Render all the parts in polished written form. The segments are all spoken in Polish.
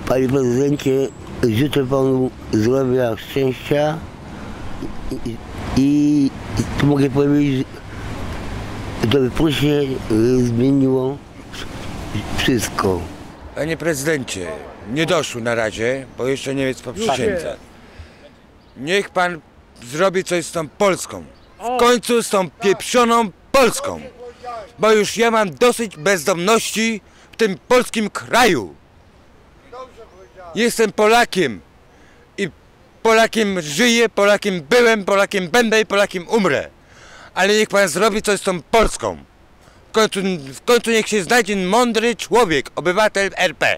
Panie prezydencie, życzę panu zdrowia, szczęścia i mogę powiedzieć, że wyproście zmieniło wszystko. Panie prezydencie, nie doszło na razie, bo jeszcze nie jest po przysiędze. Niech pan zrobi coś z tą Polską. W końcu z tą pieprzoną Polską. Bo już ja mam dosyć bezdomności w tym polskim kraju. Jestem Polakiem i Polakiem żyję, Polakiem byłem, Polakiem będę i Polakiem umrę. Ale niech pan zrobi coś z tą Polską. W końcu niech się znajdzie mądry człowiek, obywatel RP.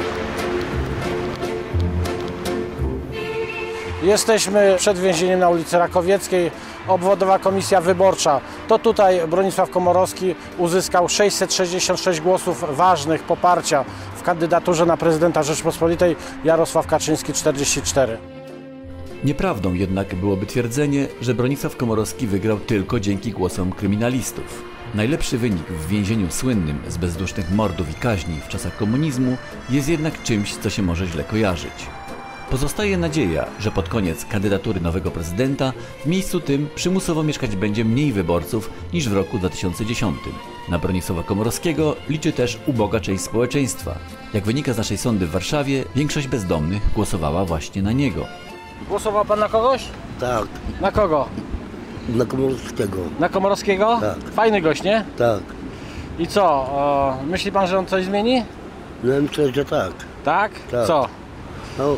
Jesteśmy przed więzieniem na ulicy Rakowieckiej, obwodowa komisja wyborcza. To tutaj Bronisław Komorowski uzyskał 666 głosów ważnych poparcia w kandydaturze na prezydenta Rzeczypospolitej, Jarosław Kaczyński 44. Nieprawdą jednak byłoby twierdzenie, że Bronisław Komorowski wygrał tylko dzięki głosom kryminalistów. Najlepszy wynik w więzieniu słynnym z bezdusznych mordów i kaźni w czasach komunizmu jest jednak czymś, co się może źle kojarzyć. Pozostaje nadzieja, że pod koniec kandydatury nowego prezydenta w miejscu tym przymusowo mieszkać będzie mniej wyborców niż w roku 2010. Na Bronisława Komorowskiego liczy też uboga część społeczeństwa. Jak wynika z naszej sądy w Warszawie, większość bezdomnych głosowała właśnie na niego. Głosował pan na kogoś? Tak, Na kogo? na Komorowskiego. Na Komorowskiego? Tak. Fajny gość, nie? Tak, I co? Myśli pan, że on coś zmieni? no myślę, że tak. Tak? Tak. Co? No,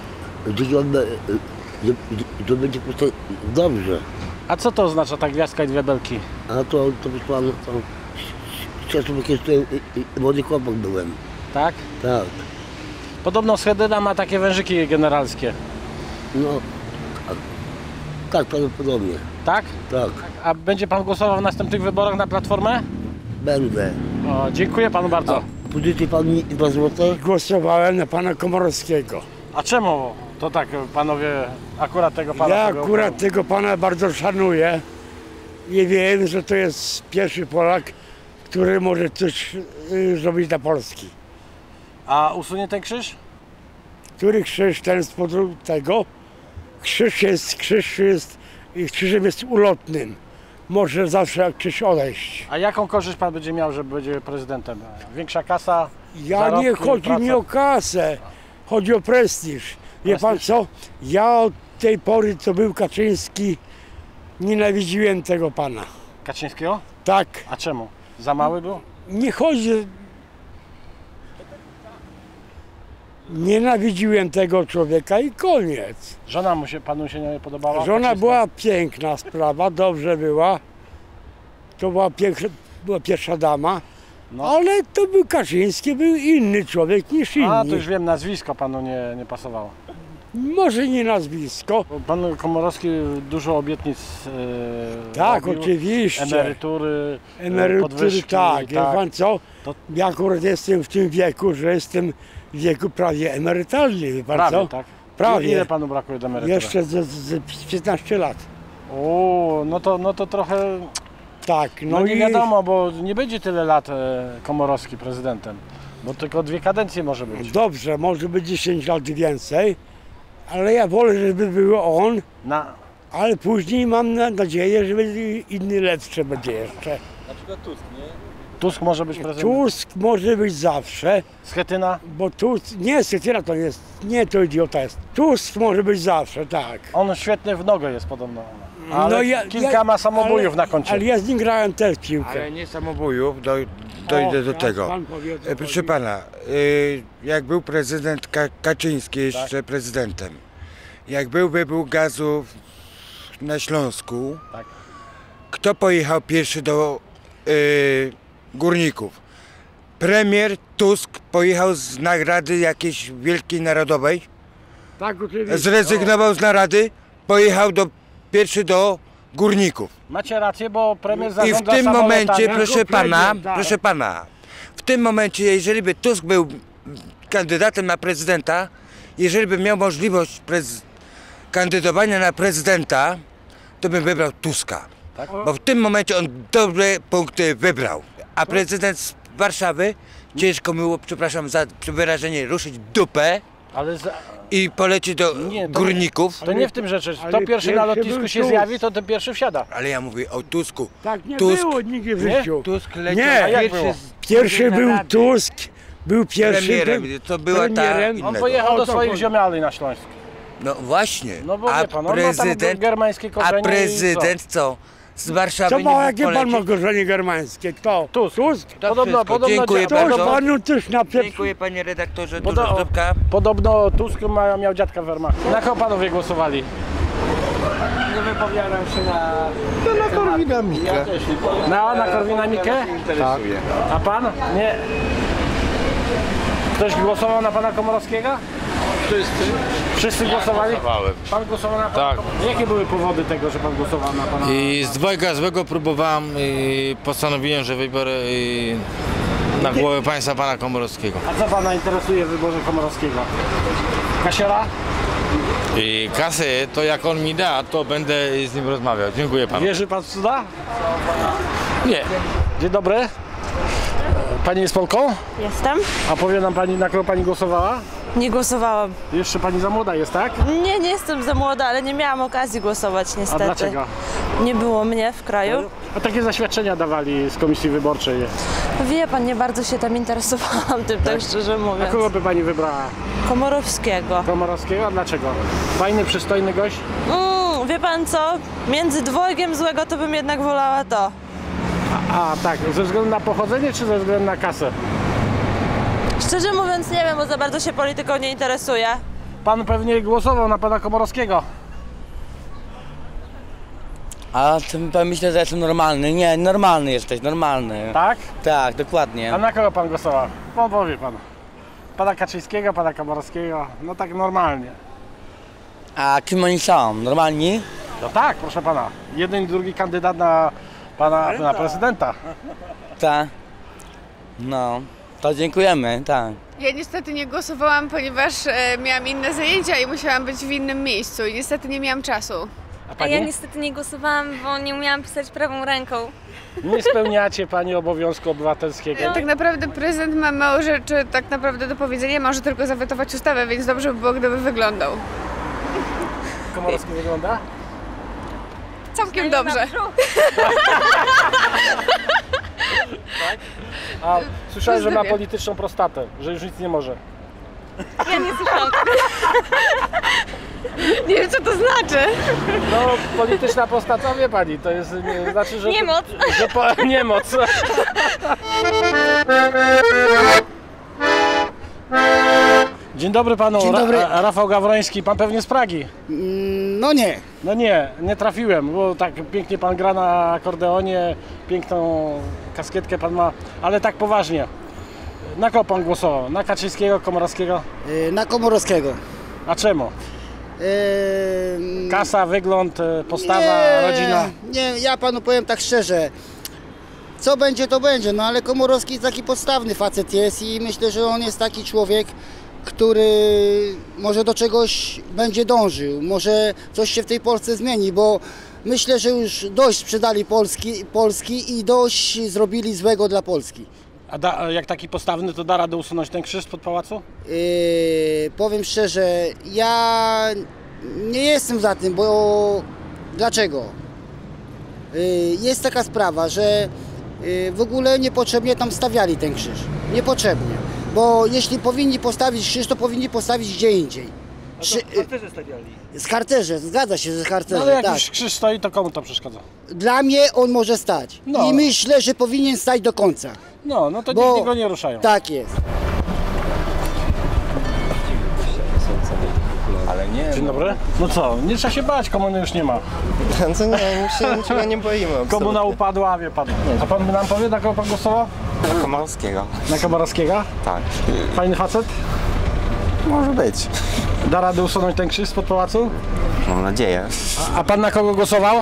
to będzie po prostu dobrze. A co to oznacza ta gwiazdka i dwie belki? A to proszę pana, to wcześniej jak jeszcze młody chłopak byłem. Tak? Tak, Podobno Schedyna ma takie wężyki generalskie. no, tak prawdopodobnie. Tak? Tak, A będzie pan głosował w następnych wyborach na Platformę? będę. Dziękuję panu bardzo. Pożyczy pan mi 2 złote? Głosowałem na pana Komorowskiego. A czemu to tak panowie akurat tego pana? Ja tego akurat tego pana bardzo szanuję i wiem, że to jest pierwszy Polak, który może coś zrobić dla Polski. A usunie ten krzyż? Który krzyż ten z powodu tego? Krzyż jest i krzyżem jest ulotnym. Może zawsze krzyż odejść. A jaką korzyść pan będzie miał, że będzie prezydentem? Większa kasa? Ja nie zarobki, chodzi mi praca? o kasę, chodzi o prestiż. Wie pan co? Ja od tej pory, co był Kaczyński, nienawidziłem tego pana. Kaczyńskiego? Tak, A czemu? Za mały był? nie chodzi. Nienawidziłem tego człowieka i koniec. Żona panu się nie podobała? Żona Kaczyńska? była piękna sprawa, dobrze była. To była pierwsza dama. No. Ale to był Kaczyński, był inny człowiek niż inni. A, to już wiem, nazwisko panu nie pasowało. Może nie nazwisko. Pan Komorowski dużo obietnic Tak, robił. oczywiście. Emerytury, Emerytury, podwyżki, tak. Wie pan co? To- Ja akurat jestem w tym wieku, że jestem w wieku prawie emerytalnym, wie pan prawie, co? tak? Prawie. Ile panu brakuje do emerytury? Jeszcze z 15 lat. O, no to trochę, Tak, no nie wiadomo, bo nie będzie tyle lat Komorowski prezydentem, bo tylko 2 kadencje może być. Dobrze, może być 10 lat więcej, ale ja wolę, żeby był on, ale później mam nadzieję, że będzie inny lepszy będzie jeszcze. Tusk może być prezydentem? Tusk może być zawsze, Schetyna? bo Tusk, nie, Schetyna to jest, nie, to idiota jest. Tusk może być zawsze, tak. On świetnie w nogę jest podobno. Ale kilka ma samobójów na koncie. Ale ja z nim grałem też w piłkę. Ale nie samobójów, dojdę do tego. Pan powie, o co Proszę chodzi. pana, jak był prezydent Kaczyński jeszcze prezydentem, jak był wybuch gazu na Śląsku, Tak. kto pojechał pierwszy do górników? Premier Tusk pojechał z nagrady jakiejś wielkiej narodowej, Tak, oczywiście. zrezygnował z narady, pojechał pierwszy do górników. Macie rację, bo premier I w zarządza tym momencie, samolotami. proszę pana, w tym momencie, jeżeli by Tusk był kandydatem na prezydenta, jeżeli by miał możliwość kandydowania na prezydenta, to bym wybrał Tuska. Tak? Bo w tym momencie on dobre punkty wybrał. A prezydent z Warszawy ciężko było, przepraszam za wyrażenie, ruszyć dupę, Ale i poleci do Nie, to- górników. to nie w tym rzeczy. Ale Kto pierwszy na pierwszy lotnisku był się Tusk. zjawi, to ten pierwszy wsiada. Ale ja mówię o Tusku. Tak nie Tusk. było nigdy w Nie? życiu. Tusk leciał Nie, a jak pierwszy było? Pierwszy był Tusk, był pierwszy premierem. To była ta premierem. On innego. pojechał do O to swoich chodzi. ziomiali na Śląsk. No właśnie. No bo a wie pan, on ma tam germańskie korzenie a prezydent co? Z Warszawy Co nie ma, mógł jakie pan polecieć? ma korzenie germańskie? Kto? Tusk. Tusk? To Podobno wszystko. Dziękuję To bardzo. panu też na pieprz. Dziękuję panie redaktorze, Podo- dużo zdrówka. Podobno Tusk miał dziadka w Wehrmachcie. Na kogo panowie głosowali? Nie wypowiadam się na... Na Korwina-Mikke. Na Korwina-Mikke? Tak. A pan? Nie. Ktoś głosował na pana Komorowskiego? Wszyscy głosowali? Głosowałem. Pan głosował na pana Tak. Jakie były powody tego, że pan głosował na pana? I z dwojga złego próbowałem i postanowiłem, że wybiorę na głowę państwa pana Komorowskiego. A co pana interesuje w wyborze Komorowskiego? Kasiora? I kasę to jak on mi da, to będę z nim rozmawiał. Dziękuję panu. Wierzy pan w cuda? Nie. Dzień dobry. Pani jest Polką? Jestem. A powie nam pani, na kogo pani głosowała? Nie głosowałam. Jeszcze pani za młoda jest, tak? Nie jestem za młoda, ale nie miałam okazji głosować A niestety. dlaczego? Nie było mnie w kraju. A takie zaświadczenia dawali z komisji wyborczej. Wie pan, nie bardzo się tam interesowałam tym, tak szczerze A mówiąc. kogo by pani wybrała? Komorowskiego. Komorowskiego? A dlaczego? Fajny, przystojny gość? Wie pan co? Między dwojgiem złego to bym jednak wolała to. A tak, ze względu na pochodzenie czy ze względu na kasę? Szczerze mówiąc nie wiem, bo za bardzo się polityką nie interesuję. Pan pewnie głosował na pana Komorowskiego. A to pan myślę, że jestem normalny. Nie, normalny jesteś, normalny. Tak? Tak, dokładnie. A na kogo pan głosował? No powie pan. Pana Kaczyńskiego, pana Komorowskiego. No tak normalnie. A kim oni są? Normalni? No tak, proszę pana. Jeden i drugi kandydat na pana na prezydenta. Tak. No, to dziękujemy, tak. Ja niestety nie głosowałam, ponieważ miałam inne zajęcia i musiałam być w innym miejscu i niestety nie miałam czasu. A A pani? ja niestety nie głosowałam, bo nie umiałam pisać prawą ręką. Nie spełniacie pani obowiązku obywatelskiego. Tak naprawdę prezydent ma mało rzeczy tak naprawdę do powiedzenia, może tylko zawetować ustawę, więc dobrze by było, gdyby wyglądał. Komorowski wygląda? Całkiem dobrze. A słyszałem, że ma Pozdrowie. polityczną prostatę, że już nic nie może. Ja nie słyszałam. Nie wiem, co to znaczy. No, polityczna prostata, wie pani, to jest, znaczy, że... Niemoc. Niemoc. Dzień dobry panu, Dzień dobry. Rafał Gawroński, pan pewnie z Pragi. No nie. No nie trafiłem, bo tak pięknie pan gra na akordeonie, piękną kaskietkę pan ma, ale tak poważnie. Na kogo pan głosował? Na Kaczyńskiego, Komorowskiego? Na Komorowskiego. A czemu? Kasa, wygląd, postawa, rodzina? Nie, ja panu powiem tak szczerze. Co będzie, to będzie, no ale Komorowski taki podstawny facet jest i myślę, że on jest taki człowiek, który może do czegoś będzie dążył, może coś się w tej Polsce zmieni, bo myślę, że już dość sprzedali Polski i dość zrobili złego dla Polski. A jak taki postawny, to da radę usunąć ten krzyż pod pałacu? Powiem szczerze, ja nie jestem za tym, bo dlaczego? Jest taka sprawa, że w ogóle niepotrzebnie tam stawiali ten krzyż. Niepotrzebnie. Bo jeśli powinni postawić krzyż, to powinni postawić gdzie indziej. W harcerze stawiali. Z harcerze, zgadza się, że z harcerze, No, ale jak tak. już krzyż stoi, to komu to przeszkadza? Dla mnie on może stać. No. I myślę, że powinien stać do końca. No to Bo- nikt go nie ruszają. Tak jest. Dzień dobry. No co, nie trzeba się bać, komuny już nie ma. Co nie, my się niczego nie boimy. Komuna upadła, wie pan. A pan nam powie, na kogo pan głosował? Komorowskiego. Na Komorowskiego? Tak. Fajny facet? Może być. Da radę usunąć ten krzyż spod pałacu? Mam nadzieję. A pan na kogo głosował?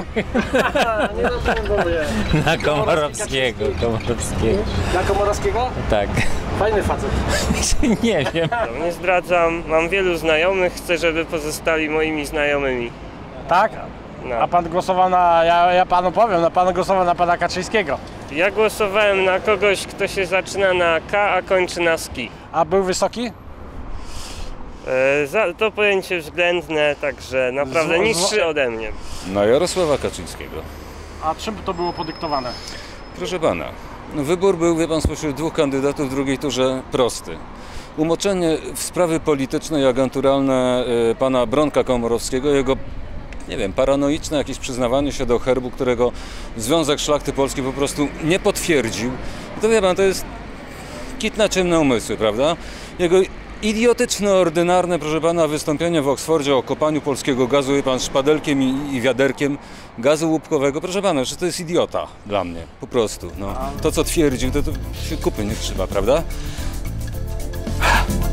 Na Komorowskiego. Na Komorowskiego? Tak. Fajny facet. Nie wiem. Nie zdradzam, mam wielu znajomych, chcę, żeby pozostali moimi znajomymi. Tak? No. A pan głosował na, ja panu powiem, pan głosował na pana Kaczyńskiego. Ja głosowałem na kogoś, kto się zaczyna na K, a kończy na ski. A był wysoki? To pojęcie względne, także naprawdę niższy ode mnie. Na Jarosława Kaczyńskiego. A czym to było podyktowane? Proszę pana, wybór był, wie pan, spośród dwóch kandydatów w drugiej turze prosty. Umoczenie w sprawy polityczne i agenturalne pana Bronka Komorowskiego, jego, nie wiem, paranoiczne jakieś przyznawanie się do herbu, którego Związek Szlachty Polskiej po prostu nie potwierdził. To wie pan, to jest kit na ciemne umysły, prawda? Jego idiotyczne, ordynarne, proszę pana, wystąpienie w Oksfordzie o kopaniu polskiego gazu, wie pan, szpadelkiem i wiaderkiem gazu łupkowego. Proszę pana, że to jest idiota dla mnie, po prostu. No. To, co twierdził, to się kupy nie trzyma, prawda?